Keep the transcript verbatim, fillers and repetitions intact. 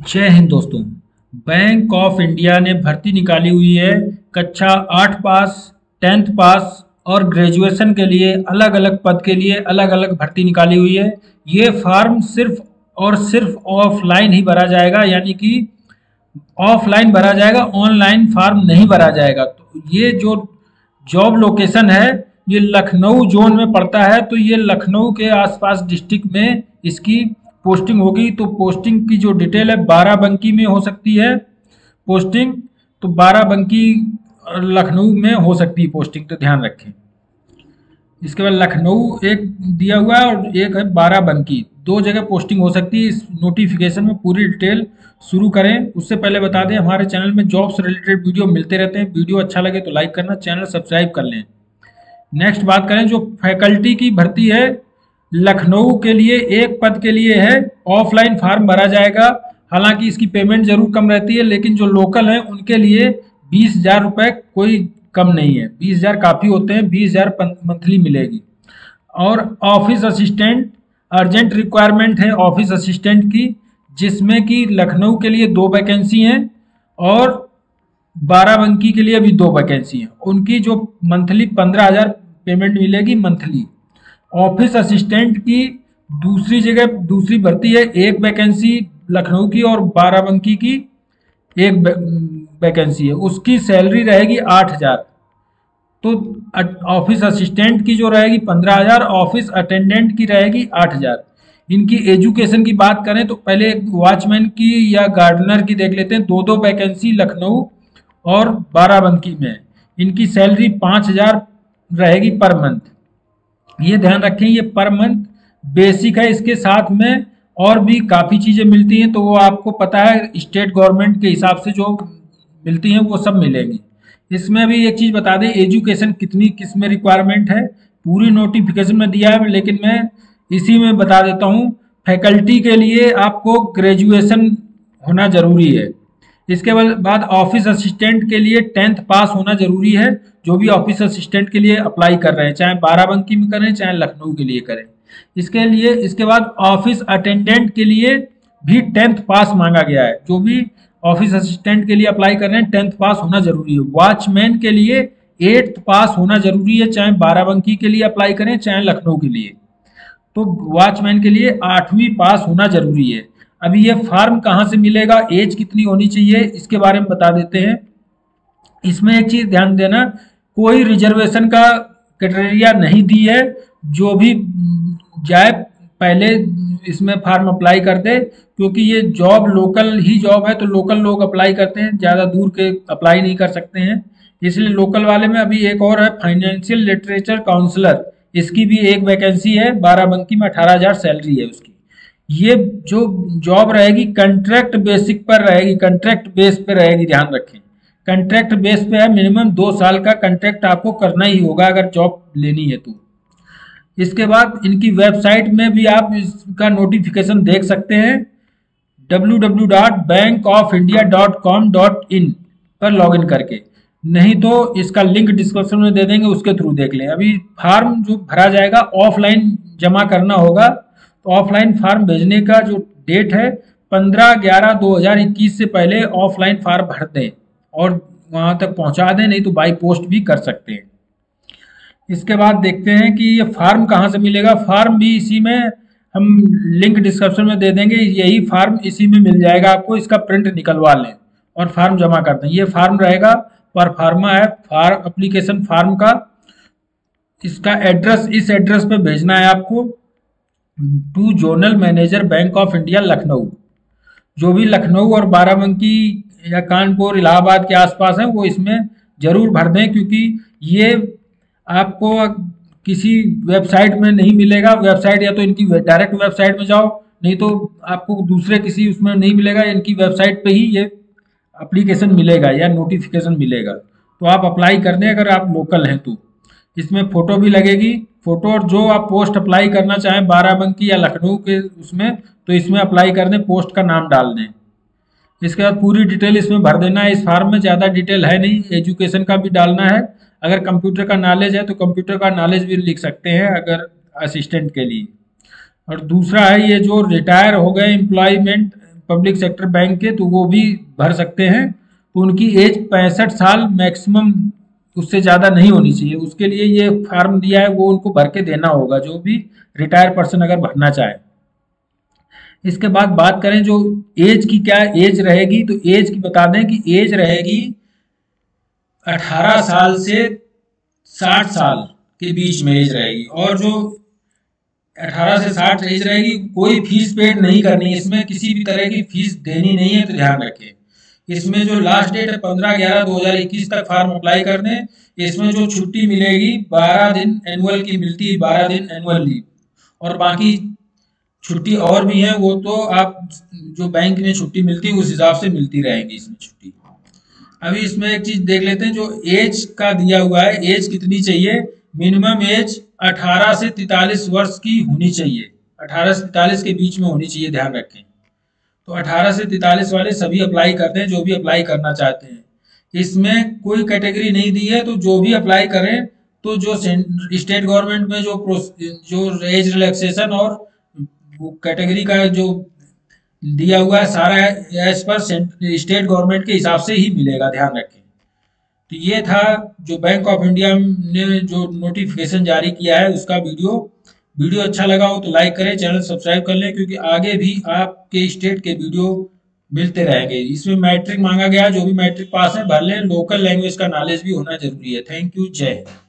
जय हिंद दोस्तों। Bank of India ने भर्ती निकाली हुई है। कक्षा आठ पास, टेंथ पास और ग्रेजुएशन के लिए अलग अलग पद के लिए अलग अलग भर्ती निकाली हुई है। ये फार्म सिर्फ और सिर्फ ऑफलाइन ही भरा जाएगा, यानी कि ऑफलाइन भरा जाएगा, ऑनलाइन फार्म नहीं भरा जाएगा। तो ये जो जॉब लोकेशन है ये लखनऊ जोन में पड़ता है, तो ये लखनऊ के आसपास डिस्ट्रिक्ट में इसकी पोस्टिंग होगी। तो पोस्टिंग की जो डिटेल है बाराबंकी में हो सकती है पोस्टिंग, तो बाराबंकी लखनऊ में हो सकती है पोस्टिंग, तो ध्यान रखें। इसके बाद लखनऊ एक दिया हुआ है और एक है बाराबंकी, दो जगह पोस्टिंग हो सकती है। इस नोटिफिकेशन में पूरी डिटेल शुरू करें उससे पहले बता दें हमारे चैनल में जॉब से रिलेटेड वीडियो मिलते रहते हैं। वीडियो अच्छा लगे तो लाइक करना, चैनल सब्सक्राइब कर लें। नेक्स्ट बात करें, जो फैकल्टी की भर्ती है लखनऊ के लिए एक पद के लिए है, ऑफलाइन फार्म भरा जाएगा। हालांकि इसकी पेमेंट जरूर कम रहती है, लेकिन जो लोकल हैं उनके लिए बीस हजार रुपये कोई कम नहीं है, बीस हजार काफ़ी होते हैं, बीस हजार मंथली मिलेगी। और ऑफिस असिस्टेंट अर्जेंट रिक्वायरमेंट है ऑफिस असिस्टेंट की, जिसमें कि लखनऊ के लिए दो वैकेंसी हैं और बाराबंकी के लिए भी दो वैकेंसी हैं। उनकी जो मंथली पंद्रह हजार पेमेंट मिलेगी मंथली। ऑफिस असिस्टेंट की दूसरी जगह दूसरी भर्ती है, एक वैकेंसी लखनऊ की और बाराबंकी की एक वैकेंसी है, उसकी सैलरी रहेगी आठ हजार। तो ऑफिस असिस्टेंट की जो रहेगी पंद्रह हजार, ऑफिस अटेंडेंट की रहेगी आठ हजार। इनकी एजुकेशन की बात करें तो पहले वॉचमैन की या गार्डनर की देख लेते हैं। दो दो वैकेंसी लखनऊ और बाराबंकी में। इनकी सैलरी पाँच हजार रहेगी पर मंथ। ये ध्यान रखें, ये पर मंथ बेसिक है, इसके साथ में और भी काफ़ी चीज़ें मिलती हैं, तो वो आपको पता है स्टेट गवर्नमेंट के हिसाब से जो मिलती हैं वो सब मिलेंगी। इसमें भी एक चीज़ बता दें, एजुकेशन कितनी किस में रिक्वायरमेंट है पूरी नोटिफिकेशन में दिया है, लेकिन मैं इसी में बता देता हूँ। फैकल्टी के लिए आपको ग्रेजुएशन होना ज़रूरी है। इसके बाद ऑफिस असिस्टेंट के लिए टेंथ पास होना जरूरी है, जो भी ऑफिस असिस्टेंट के लिए अप्लाई कर रहे हैं, चाहे बाराबंकी में करें चाहे लखनऊ के लिए करें। इसके लिए इसके बाद ऑफिस अटेंडेंट के लिए भी टेंथ पास मांगा गया है। जो भी ऑफिस असिस्टेंट के लिए अप्लाई कर रहे हैं टेंथ पास होना जरूरी है। वॉचमैन के लिए एट्थ पास होना जरूरी है, चाहे बाराबंकी के लिए अप्लाई करें चाहे लखनऊ के लिए। तो वॉचमैन के लिए आठवीं पास होना जरूरी है। अभी ये फार्म कहाँ से मिलेगा, एज कितनी होनी चाहिए, इसके बारे में बता देते हैं। इसमें एक चीज ध्यान देना, कोई रिजर्वेशन का क्राइटेरिया नहीं दी है। जो भी जाए पहले इसमें फार्म अप्लाई कर दे, क्योंकि ये जॉब लोकल ही जॉब है, तो लोकल लोग अप्लाई करते हैं, ज़्यादा दूर के अप्लाई नहीं कर सकते हैं। इसलिए लोकल वाले में अभी एक और है फाइनेंशियल लिटरेचर काउंसलर, इसकी भी एक वैकेंसी है, बाराबंकी में अठारह हजार सैलरी है उसकी। ये जो जॉब रहेगी कंट्रैक्ट बेसिक पर रहेगी, कंट्रैक्ट बेस पे रहेगी, ध्यान रखें। कंट्रैक्ट बेस पे है, मिनिमम दो साल का कंट्रैक्ट आपको करना ही होगा अगर जॉब लेनी है तो। इसके बाद इनकी वेबसाइट में भी आप इसका नोटिफिकेशन देख सकते हैं, W W W dot bank of India dot com dot in पर लॉगिन करके, नहीं तो इसका लिंक डिस्क्रिप्शन में दे देंगे, उसके थ्रू देख लें। अभी फार्म जो भरा जाएगा ऑफलाइन जमा करना होगा, तो ऑफलाइन फार्म भेजने का जो डेट है पंद्रह ग्यारह दो हज़ार इक्कीस से पहले ऑफलाइन फार्म भर दें और वहां तक पहुंचा दें, नहीं तो बाई पोस्ट भी कर सकते हैं। इसके बाद देखते हैं कि ये फार्म कहाँ से मिलेगा। फार्म भी इसी में हम लिंक डिस्क्रिप्शन में दे देंगे, यही फार्म इसी में मिल जाएगा आपको। इसका प्रिंट निकलवा लें और फार्म जमा कर दें। ये फार्म रहेगा पर फार्मा है, फार्म एप्लीकेशन फार्म का। इसका एड्रेस इस एड्रेस पे भेजना है आपको, to zonal manager bank of India Lucknow. जो भी लखनऊ और बाराबंकी या कानपुर इलाहाबाद के आसपास हैं वो इसमें जरूर भर दें, क्योंकि ये आपको किसी वेबसाइट में नहीं मिलेगा। वेबसाइट या तो इनकी डायरेक्ट वेबसाइट में जाओ, नहीं तो आपको दूसरे किसी उसमें नहीं मिलेगा, इनकी वेबसाइट पे ही ये एप्लीकेशन मिलेगा या नोटिफिकेशन मिलेगा। तो आप अप्लाई कर दें अगर आप लोकल हैं तो। इसमें फ़ोटो भी लगेगी, फ़ोटो, और जो आप पोस्ट अप्लाई करना चाहें बाराबंकी या लखनऊ के उसमें, तो इसमें अप्लाई कर दें, पोस्ट का नाम डाल दें। इसके बाद पूरी डिटेल इसमें भर देना है। इस फार्म में ज़्यादा डिटेल है नहीं, एजुकेशन का भी डालना है। अगर कंप्यूटर का नॉलेज है तो कंप्यूटर का नॉलेज भी लिख सकते हैं अगर असिस्टेंट के लिए। और दूसरा है ये जो रिटायर हो गए एम्प्लॉयमेंट पब्लिक सेक्टर बैंक के, तो वो भी भर सकते हैं। तो उनकी एज पैंसठ साल मैक्सिमम, उससे ज़्यादा नहीं होनी चाहिए। उसके लिए ये फार्म दिया है, वो उनको भर के देना होगा, जो भी रिटायर पर्सन अगर भरना चाहे। इसके बाद बात करें जो एज की, क्या एज रहेगी, तो एज की बता दें कि एज रहेगी अठारह साल से साठ साल के बीच में एज रहेगी। और जो अठारह से साठ एज रहेगी, कोई फीस पेड नहीं करनी है, इसमें किसी भी तरह की फीस देनी नहीं है, तो ध्यान रखें। इसमें जो लास्ट डेट है पंद्रह ग्यारह दो हजार इक्कीस तक फॉर्म अप्लाई कर दें। इसमें जो छुट्टी मिलेगी बारह दिन एनुअल की मिलती है, बारह दिन एनुअल लीव, और बाकी छुट्टी और भी है, वो तो आप जो बैंक में छुट्टी मिलती है उस हिसाब से मिलती रहेगी इसमें छुट्टी। अभी इसमें एक चीज देख लेते हैं, जो एज का दिया हुआ है, एज कितनी चाहिए। मिनिमम एज अठारह से तैंतालीस वर्ष की होनी चाहिए, अठारह से तैंतालीस के बीच में होनी चाहिए, ध्यान रखें। तो अठारह से तैंतालीस वाले सभी अप्लाई करते हैं, जो भी अप्लाई करना चाहते हैं। इसमें कोई कैटेगरी नहीं दी है, तो जो भी अप्लाई करें, तो जो स्टेट गवर्नमेंट में जो जो एज रिलैक्सेशन और कैटेगरी का जो दिया हुआ है सारा एज पर स्टेट गवर्नमेंट के हिसाब से ही मिलेगा, ध्यान रखें। तो ये था जो बैंक ऑफ इंडिया ने जो नोटिफिकेशन जारी किया है उसका वीडियो। वीडियो अच्छा लगा हो तो लाइक करें, चैनल सब्सक्राइब कर लें, क्योंकि आगे भी आपके स्टेट के वीडियो मिलते रहेंगे। इसमें मैट्रिक मांगा गया है, जो भी मैट्रिक पास है भर लें। लोकल लैंग्वेज का नॉलेज भी होना जरूरी है। थैंक यू, जय हिंद।